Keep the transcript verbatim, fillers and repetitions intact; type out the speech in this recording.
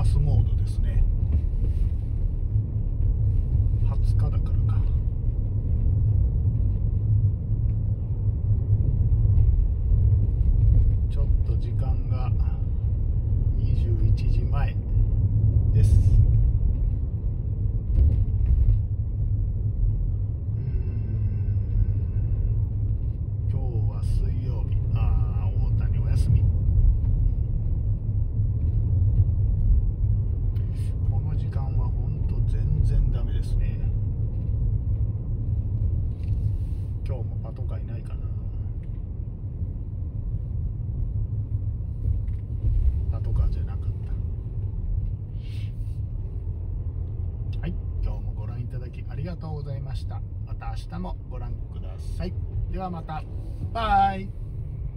スモードですね。はつかだからか。ちょっと時間がにじゅういちじまえです。うーん今日は水曜日。ああ、大谷お休み。この時間はほんと全然ダメですね。今日もパトカーいないかな。パトカーじゃなかった。はい、今日もご覧いただきありがとうございました。また明日もご覧ください。ではまた。バイ。